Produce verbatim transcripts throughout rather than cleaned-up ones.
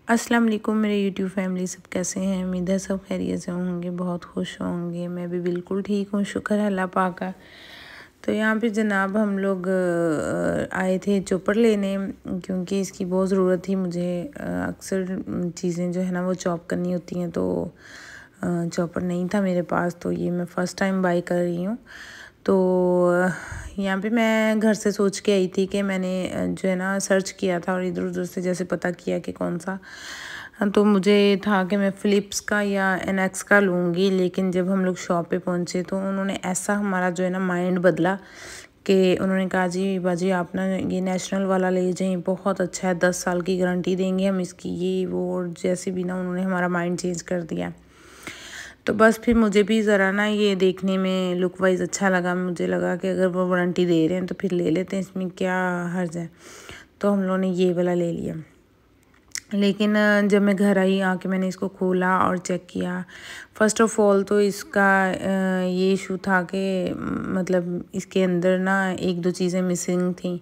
अस्सलाम वालेकुम मेरे यूट्यूब फैमिली, सब कैसे हैं। उम्मीद है सब खैरियत से होंगे, बहुत खुश होंगे। मैं भी बिल्कुल ठीक हूँ, शुक्र है अल्लाह पाक का। तो यहाँ पे जनाब हम लोग आए थे चॉपर लेने, क्योंकि इसकी बहुत ज़रूरत थी मुझे। अक्सर चीज़ें जो है ना वो चॉप करनी होती हैं, तो चॉपर नहीं था मेरे पास, तो ये मैं फ़र्स्ट टाइम बाई कर रही हूँ। तो यहाँ पे मैं घर से सोच के आई थी कि मैंने जो है ना सर्च किया था और इधर उधर से जैसे पता किया कि कौन सा, तो मुझे था कि मैं फ़िलिप्स का या एनेक्स का लूँगी। लेकिन जब हम लोग शॉप पे पहुँचे तो उन्होंने ऐसा हमारा जो है ना माइंड बदला कि उन्होंने कहा जी बाजी आप ना ये नेशनल वाला ले जाइए, बहुत अच्छा है, दस साल की गारंटी देंगे हम इसकी, ये वो, और जैसे भी ना उन्होंने हमारा माइंड चेंज कर दिया। तो बस फिर मुझे भी ज़रा ना ये देखने में लुक वाइज अच्छा लगा। मुझे लगा कि अगर वो वारंटी दे रहे हैं तो फिर ले लेते हैं, इसमें क्या हर्ज है। तो हम लोगों ने ये वाला ले लिया। लेकिन जब मैं घर आई आके मैंने इसको खोला और चेक किया, फ़र्स्ट ऑफ़ ऑल तो इसका ये इशू था कि मतलब इसके अंदर ना एक दो चीज़ें मिसिंग थी।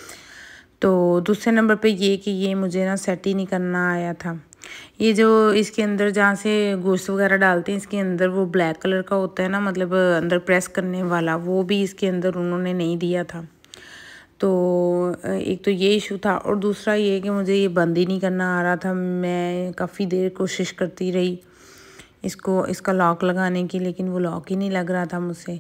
तो दूसरे नंबर पे ये कि ये मुझे ना सेट ही नहीं करना आया था। ये जो इसके अंदर जहाँ से गोश्त वगैरह डालते हैं, इसके अंदर वो ब्लैक कलर का होता है ना, मतलब अंदर प्रेस करने वाला, वो भी इसके अंदर उन्होंने नहीं दिया था। तो एक तो ये इशू था, और दूसरा ये कि मुझे ये बंद ही नहीं करना आ रहा था। मैं काफ़ी देर कोशिश करती रही इसको इसका लॉक लगाने की, लेकिन वो लॉक ही नहीं लग रहा था मुझसे।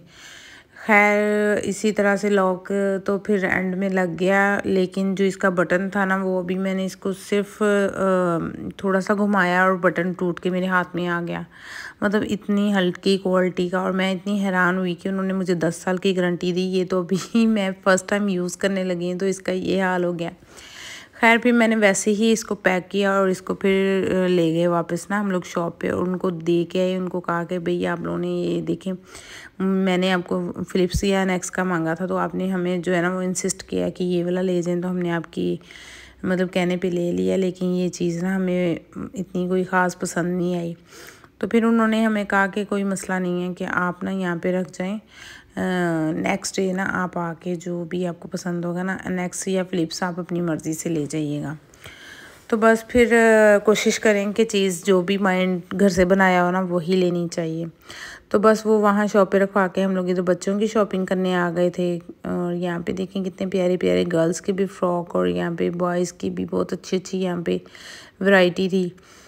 खैर इसी तरह से लॉक तो फिर एंड में लग गया, लेकिन जो इसका बटन था ना वो अभी मैंने इसको सिर्फ थोड़ा सा घुमाया और बटन टूट के मेरे हाथ में आ गया। मतलब इतनी हल्की क्वालिटी का, और मैं इतनी हैरान हुई कि उन्होंने मुझे दस साल की गारंटी दी, ये तो अभी मैं फ़र्स्ट टाइम यूज़ करने लगी हूँ, तो इसका ये हाल हो गया। खैर फिर मैंने वैसे ही इसको पैक किया और इसको फिर ले गए वापस ना हम लोग शॉप पे, और उनको दे के आए। उनको कहा कि भैया आप लोगों ने ये देखें, मैंने आपको फ़िलिप्स या एनेक्स का मांगा था, तो आपने हमें जो है ना वो इंसिस्ट किया कि ये वाला ले जाएं, तो हमने आपकी मतलब कहने पे ले लिया। लेकिन ये चीज़ ना हमें इतनी कोई ख़ास पसंद नहीं आई। तो फिर उन्होंने हमें कहा कि कोई मसला नहीं है कि आप ना यहाँ पे रख जाएं, नेक्स्ट डे ना आप आके जो भी आपको पसंद होगा ना एनेक्स या फ़िलिप्स आप अपनी मर्ज़ी से ले जाइएगा। तो बस फिर कोशिश करें कि चीज़ जो भी माइंड घर से बनाया हो ना वही लेनी चाहिए। तो बस वो वहाँ शॉप पे रखवा के हम लोग इधर बच्चों की शॉपिंग करने आ गए थे। और यहाँ पे देखें कितने प्यारे प्यारे गर्ल्स के भी फ्रॉक, और यहाँ पे बॉयज़ की भी बहुत अच्छी अच्छी यहाँ पे वैरायटी थी।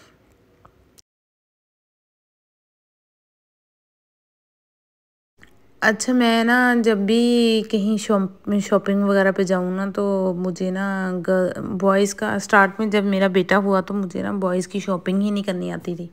अच्छा, मैं ना जब भी कहीं शॉप शॉपिंग वगैरह पे जाऊँ ना, तो मुझे ना बॉयज़ का, स्टार्ट में जब मेरा बेटा हुआ तो मुझे ना बॉयज़ की शॉपिंग ही नहीं करनी आती थी,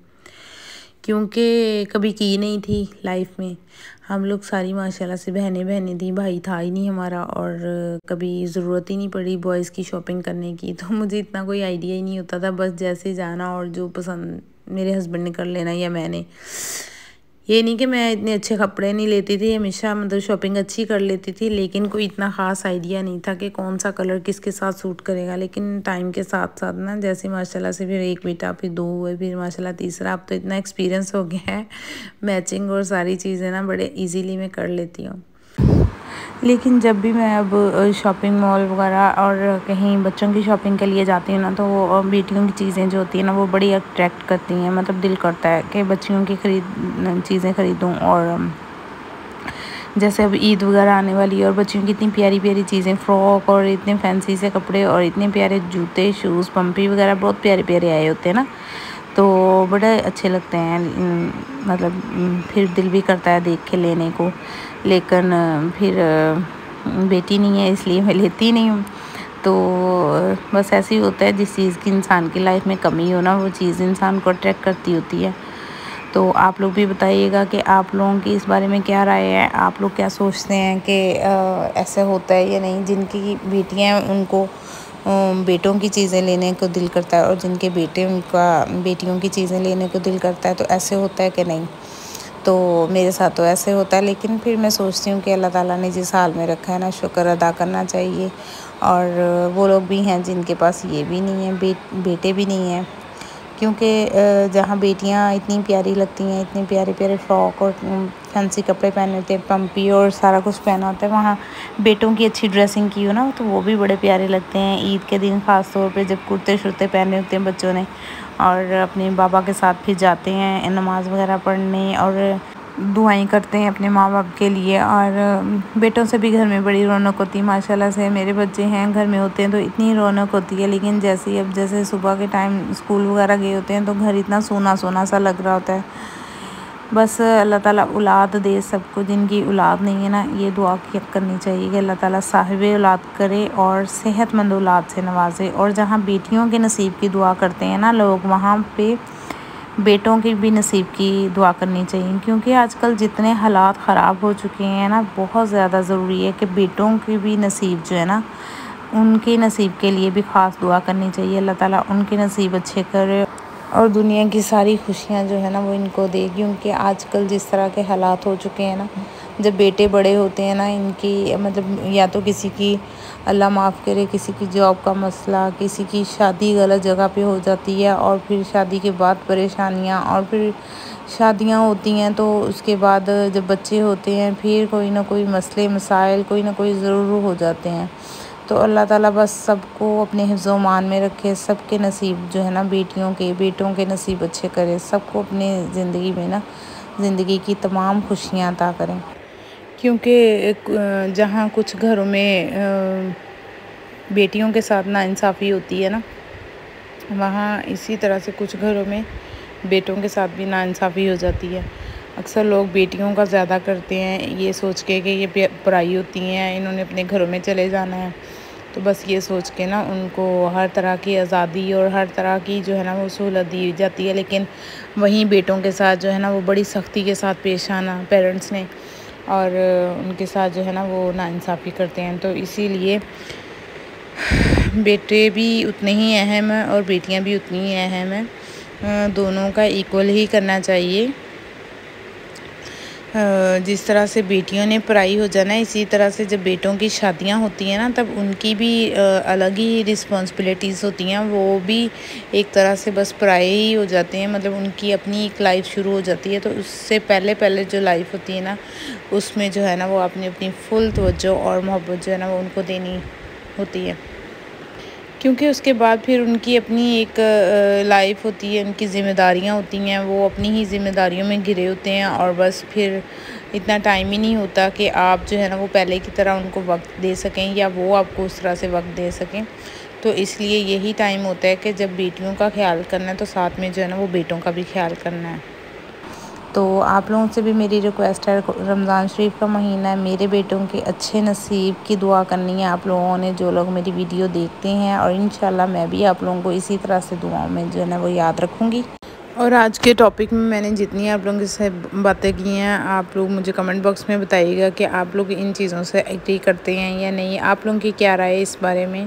क्योंकि कभी की नहीं थी लाइफ में। हम लोग सारी माशाल्लाह से बहनें बहनें थी, भाई था ही नहीं हमारा, और कभी ज़रूरत ही नहीं पड़ी बॉयज़ की शॉपिंग करने की। तो मुझे इतना कोई आइडिया ही नहीं होता था, बस जैसे जाना और जो पसंद मेरे हस्बैंड ने कर लेना या मैंने। ये नहीं कि मैं इतने अच्छे कपड़े नहीं लेती थी, हमेशा मतलब शॉपिंग अच्छी कर लेती थी, लेकिन कोई इतना ख़ास आइडिया नहीं था कि कौन सा कलर किसके साथ सूट करेगा। लेकिन टाइम के साथ साथ ना जैसे माशाल्लाह से फिर एक बेटा, फिर दो हुए, फिर माशाल्लाह तीसरा, अब तो इतना एक्सपीरियंस हो गया है, मैचिंग और सारी चीज़ें ना बड़े ईजीली मैं कर लेती हूँ। लेकिन जब भी मैं अब शॉपिंग मॉल वगैरह और कहीं बच्चों की शॉपिंग के लिए जाती हूँ ना, तो वो बेटियों की चीज़ें जो होती हैं ना वो बड़ी अट्रैक्ट करती हैं। मतलब दिल करता है कि बच्चियों की खरीद चीज़ें ख़रीदूँ। और जैसे अब ईद वगैरह आने वाली है और बच्चियों की इतनी प्यारी प्यारी चीज़ें, फ़्रॉक और इतने फैंसी से कपड़े और इतने प्यारे जूते, शूज़, पम्पी वगैरह बहुत प्यारे प्यारे आए होते हैं ना, तो बड़े अच्छे लगते हैं। मतलब फिर दिल भी करता है देख के लेने को, लेकिन फिर बेटी नहीं है इसलिए मैं लेती नहीं हूँ। तो बस ऐसे ही होता है, जिस चीज़ की इंसान की लाइफ में कमी हो ना वो चीज़ इंसान को अट्रैक्ट करती होती है। तो आप लोग भी बताइएगा कि आप लोगों की इस बारे में क्या राय है, आप लोग क्या सोचते हैं कि ऐसे होता है या नहीं। जिनकी बेटियाँ हैं उनको बेटों की चीज़ें लेने को दिल करता है, और जिनके बेटे उनका बेटियों की चीज़ें लेने को दिल करता है। तो ऐसे होता है कि नहीं। तो मेरे साथ तो ऐसे होता है, लेकिन फिर मैं सोचती हूँ कि अल्लाह ताला ने जिस हाल में रखा है ना, शुक्र अदा करना चाहिए। और वो लोग भी हैं जिनके पास ये भी नहीं है, बे, बेटे भी नहीं हैं, क्योंकि जहाँ बेटियाँ इतनी प्यारी लगती हैं, इतने प्यारे प्यारे फ्रॉक और फैंसी कपड़े पहने होते हैं, पम्पी और सारा कुछ पहना होता है। वहाँ बेटों की अच्छी ड्रेसिंग की हो ना तो वो भी बड़े प्यारे लगते हैं। ईद के दिन ख़ास तौर पे जब कुर्ते शुर्ते पहने होते हैं बच्चों ने और अपने बाबा के साथ फिर जाते हैं नमाज़ वगैरह पढ़ने और दुआएं करते हैं अपने माँ बाप के लिए। और बेटों से भी घर में बड़ी रौनक होती है माशाल्लाह से। मेरे बच्चे हैं घर में होते हैं तो इतनी रौनक होती है, लेकिन जैसे ही अब जैसे सुबह के टाइम स्कूल वगैरह गए होते हैं तो घर इतना सोना सोना सा लग रहा होता है। बस अल्लाह ताला औलाद दे सबको, जिनकी औलाद नहीं है ना ये दुआ करनी चाहिए कि अल्लाह ताला साहिब औलाद करे और सेहतमंद औलाद से नवाजे। और जहाँ बेटियों के नसीब की दुआ करते हैं ना लोग, वहाँ पे बेटों की भी नसीब की दुआ करनी चाहिए, क्योंकि आजकल जितने हालात ख़राब हो चुके हैं ना बहुत ज़्यादा ज़रूरी है कि बेटों की भी नसीब जो है ना उनके नसीब के लिए भी ख़ास दुआ करनी चाहिए। अल्लाह ताला उनके नसीब अच्छे करे और दुनिया की सारी खुशियाँ जो है ना वो इनको दे, क्योंकि आजकल जिस तरह के हालात हो चुके हैं ना, जब बेटे बड़े होते हैं ना इनकी मतलब या तो किसी की अल्लाह माफ़ करे किसी की जॉब का मसला, किसी की शादी गलत जगह पे हो जाती है और फिर शादी के बाद परेशानियाँ, और फिर शादियाँ होती हैं तो उसके बाद जब बच्चे होते हैं फिर कोई ना कोई मसले मसाइल कोई ना कोई ज़रूर हो जाते हैं। तो अल्लाह ताला बस सबको अपने हिफ्ज़-ओ-मान में रखे, सबके नसीब जो है ना बेटियों के बेटों के नसीब अच्छे करे, सबको अपने ज़िंदगी में ना ज़िंदगी की तमाम खुशियाँ अता करें। क्योंकि जहाँ कुछ घरों में बेटियों के साथ नाइंसाफ़ी होती है ना, वहाँ इसी तरह से कुछ घरों में बेटों के साथ भी नाइंसाफ़ी हो जाती है। अक्सर लोग बेटियों का ज़्यादा करते हैं ये सोच के कि ये पराई होती हैं, इन्होंने अपने घरों में चले जाना है, तो बस ये सोच के ना उनको हर तरह की आज़ादी और हर तरह की जो है ना वो सहूलत दी जाती है। लेकिन वहीं बेटों के साथ जो है ना वो बड़ी सख्ती के साथ पेश आना पेरेंट्स ने, और उनके साथ जो है ना वो नाइंसाफ़ी करते हैं। तो इसीलिए बेटे भी उतने ही अहम हैं और बेटियां भी उतनी ही अहम हैं, दोनों का इक्वल ही करना चाहिए। जिस तरह से बेटियों ने पराई हो जाना है, इसी तरह से जब बेटों की शादियां होती हैं ना तब उनकी भी अलग ही रिस्पॉन्सिबिलिटीज़ होती हैं, वो भी एक तरह से बस पराए ही हो जाते हैं, मतलब उनकी अपनी एक लाइफ शुरू हो जाती है। तो उससे पहले पहले जो लाइफ होती है ना उसमें जो है ना वो अपनी अपनी फुल तवज्जो और मोहब्बत जो है ना वो उनको देनी होती है, क्योंकि उसके बाद फिर उनकी अपनी एक लाइफ होती है, उनकी ज़िम्मेदारियां होती हैं, वो अपनी ही ज़िम्मेदारियों में घिरे होते हैं और बस फिर इतना टाइम ही नहीं होता कि आप जो है ना वो पहले की तरह उनको वक्त दे सकें या वो आपको उस तरह से वक्त दे सकें। तो इसलिए यही टाइम होता है कि जब बेटियों का ख्याल करना है तो साथ में जो है ना वो बेटों का भी ख्याल करना है। तो आप लोगों से भी मेरी रिक्वेस्ट है, रमज़ान शरीफ का महीना है, मेरे बेटों के अच्छे नसीब की दुआ करनी है आप लोगों ने जो लोग मेरी वीडियो देखते हैं, और इंशाल्लाह मैं भी आप लोगों को इसी तरह से दुआओं में जो है ना वो याद रखूँगी। और आज के टॉपिक में मैंने जितनी आप लोगों से बातें की हैं आप लोग मुझे कमेंट बॉक्स में बताइएगा कि आप लोग इन चीज़ों से एग्री करते हैं या नहीं, आप लोगों की क्या राय है इस बारे में।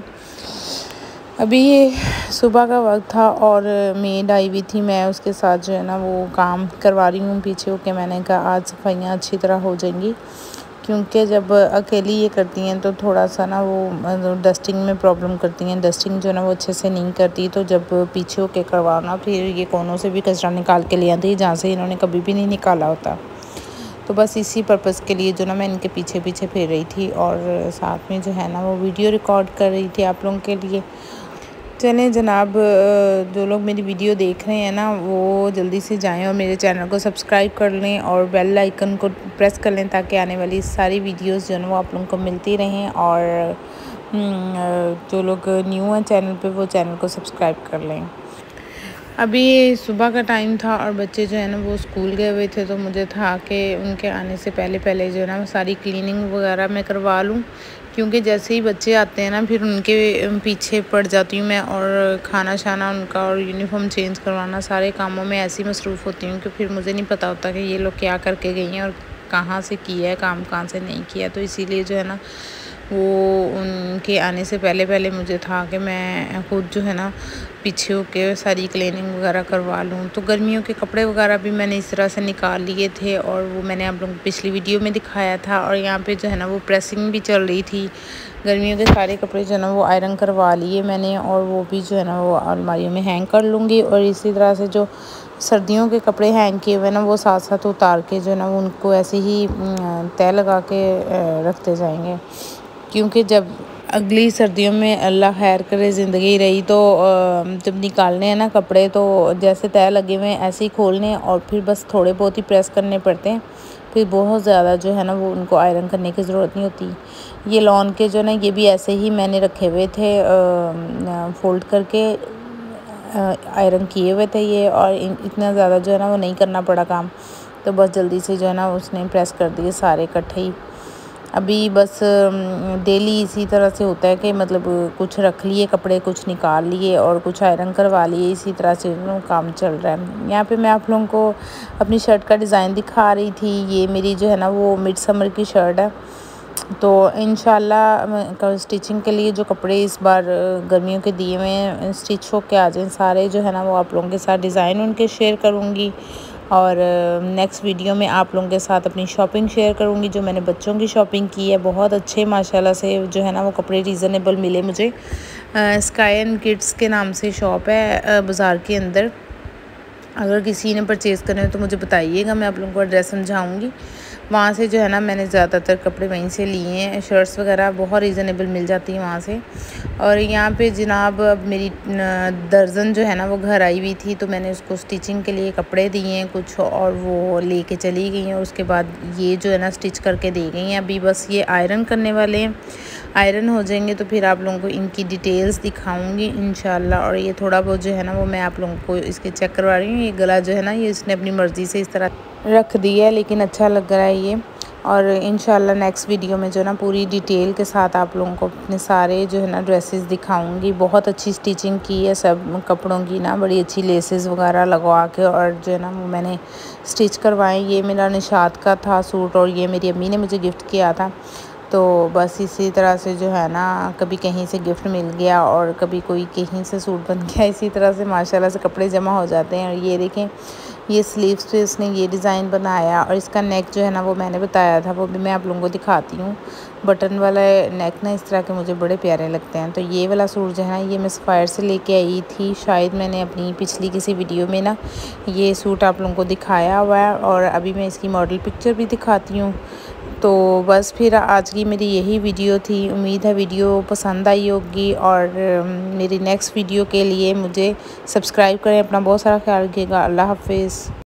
अभी ये सुबह का वक्त था और मेड आई हुई थी, मैं उसके साथ जो है ना वो काम करवा रही हूँ पीछे होके। मैंने कहा आज सफाइयाँ अच्छी तरह हो जाएंगी, क्योंकि जब अकेली ये करती हैं तो थोड़ा सा ना वो डस्टिंग में प्रॉब्लम करती हैं, डस्टिंग जो है ना वो अच्छे से नहीं करती। तो जब पीछे होके करवाना फिर ये कोनों से भी कचरा निकाल के ले आती है जहाँ से इन्होंने कभी भी नहीं निकाला होता। तो बस इसी पर्पज़ के लिए जो ना मैं इनके पीछे पीछे फिर रही थी और साथ में जो है ना वो वीडियो रिकॉर्ड कर रही थी आप लोगों के लिए। चलें जनाब, जो लोग मेरी वीडियो देख रहे हैं ना वो जल्दी से जाएं और मेरे चैनल को सब्सक्राइब कर लें और बेल आइकन को प्रेस कर लें ताकि आने वाली सारी वीडियोस जो है ना वो आप लोगों को मिलती रहें। और जो लोग न्यू हैं चैनल पे वो चैनल को सब्सक्राइब कर लें। अभी सुबह का टाइम था और बच्चे जो है ना वो स्कूल गए हुए थे, तो मुझे था कि उनके आने से पहले पहले जो है ना सारी क्लीनिंग वगैरह मैं करवा लूँ, क्योंकि जैसे ही बच्चे आते हैं ना फिर उनके पीछे पड़ जाती हूँ मैं, और खाना शाना उनका और यूनिफॉर्म चेंज करवाना सारे कामों में ऐसी मसरूफ़ होती हूँ कि फिर मुझे नहीं पता होता कि ये लोग क्या करके गई हैं और कहाँ से किया है काम, कहाँ से नहीं किया। तो इसीलिए जो है ना वो उनके आने से पहले पहले मुझे था कि मैं खुद जो है ना पीछे होके सारी क्लीनिंग वगैरह करवा लूँ। तो गर्मियों के कपड़े वगैरह भी मैंने इस तरह से निकाल लिए थे और वो मैंने आप लोगों को पिछली वीडियो में दिखाया था। और यहाँ पे जो है ना वो प्रेसिंग भी चल रही थी, गर्मियों के सारे कपड़े जो है ना वो आयरन करवा लिए मैंने और वो भी जो है ना वो अलमारियों में हैंग कर लूँगी। और इसी तरह से जो सर्दियों के कपड़े हैंग किए हुए ना वो साथ साथ उतार के जो है ना उनको ऐसे ही तय लगा के रखते जाएंगे, क्योंकि जब अगली सर्दियों में अल्लाह खैर करे ज़िंदगी रही तो जब निकालने हैं ना कपड़े तो जैसे तय लगे हुए हैं ऐसे ही खोलने और फिर बस थोड़े बहुत ही प्रेस करने पड़ते हैं, फिर बहुत ज़्यादा जो है ना वो उनको आयरन करने की ज़रूरत नहीं होती। ये लॉन के जो ना ये भी ऐसे ही मैंने रखे हुए थे फ़ोल्ड करके आयरन किए हुए थे ये, और इतना ज़्यादा जो है ना वो नहीं करना पड़ा काम, तो बस जल्दी से जो है ना उसने प्रेस कर दिए सारे इकट्ठे ही। अभी बस डेली इसी तरह से होता है कि मतलब कुछ रख लिए कपड़े, कुछ निकाल लिए और कुछ आयरन करवा लिए, इसी तरह से काम चल रहा है। यहाँ पे मैं आप लोगों को अपनी शर्ट का डिज़ाइन दिखा रही थी। ये मेरी जो है ना वो मिड समर की शर्ट है, तो इंशाल्लाह स्टिचिंग के लिए जो कपड़े इस बार गर्मियों के दिए हुए हैं स्टिच हो के आ जाएँ सारे जो है ना वो आप लोगों के साथ डिज़ाइन उनके शेयर करूँगी, और नेक्स्ट वीडियो में आप लोगों के साथ अपनी शॉपिंग शेयर करूँगी जो मैंने बच्चों की शॉपिंग की है। बहुत अच्छे माशाल्लाह से जो है ना वो कपड़े रीज़नेबल मिले मुझे। स्काई एंड किड्स के नाम से शॉप है बाज़ार के अंदर, अगर किसी ने परचेज़ करने हो तो मुझे बताइएगा, मैं आप लोगों को एड्रेस समझाऊँगी। वहाँ से जो है ना मैंने ज़्यादातर कपड़े वहीं से लिए हैं, शर्ट्स वगैरह बहुत रीज़नेबल मिल जाती हैं वहाँ से। और यहाँ पे जनाब अब मेरी दर्जन जो है ना वो घर आई हुई थी, तो मैंने उसको स्टिचिंग के लिए कपड़े दिए हैं कुछ और वो लेके चली गई हैं। उसके बाद ये जो है ना स्टिच करके दे गई हैं। अभी बस ये आयरन करने वाले हैं, आयरन हो जाएंगे तो फिर आप लोगों को इनकी डिटेल्स दिखाऊंगी इंशाल्लाह। और ये थोड़ा बहुत जो है ना वो मैं आप लोगों को इसके चेक करवा रही हूँ। ये गला जो है ना ये इसने अपनी मर्ज़ी से इस तरह रख दिया है, लेकिन अच्छा लग रहा है ये। और इंशाल्लाह नेक्स्ट वीडियो में जो ना पूरी डिटेल के साथ आप लोगों को अपने सारे जो है ना ड्रेसेस दिखाऊंगी। बहुत अच्छी स्टिचिंग की है सब कपड़ों की ना, बड़ी अच्छी लेसेस वगैरह लगवा के और जो है ना वो मैंने स्टिच करवाए। ये मेरा निशात का था सूट और ये मेरी अम्मी ने मुझे गिफ्ट किया था, तो बस इसी तरह से जो है ना कभी कहीं से गिफ्ट मिल गया और कभी कोई कहीं से सूट बन गया, इसी तरह से माशाल्लाह से कपड़े जमा हो जाते हैं। और ये देखें ये स्लीव्स पे इसने ये डिज़ाइन बनाया, और इसका नेक जो है ना वो मैंने बताया था, वो भी मैं आप लोगों को दिखाती हूँ। बटन वाला नेक ना इस तरह के मुझे बड़े प्यारे लगते हैं। तो ये वाला सूट जो है ना ये मैं सफ़ायर से लेके आई थी, शायद मैंने अपनी पिछली किसी वीडियो में ना ये सूट आप लोगों को दिखाया हुआ है, और अभी मैं इसकी मॉडल पिक्चर भी दिखाती हूँ। तो बस फिर आज की मेरी यही वीडियो थी। उम्मीद है वीडियो पसंद आई होगी, और मेरी नेक्स्ट वीडियो के लिए मुझे सब्सक्राइब करें। अपना बहुत सारा ख्याल रखिएगा। अल्लाह हाफिज़।